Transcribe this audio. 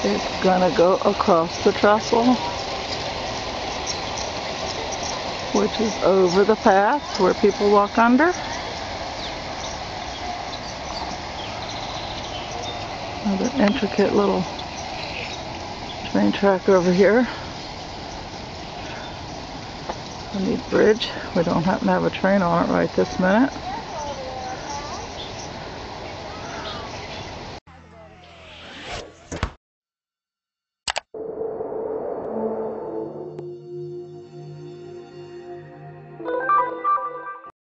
It's gonna go across the trestle, which is over the path where people walk under. Another intricate little train track over here. I need bridge. We don't happen to have a train on it right this minute.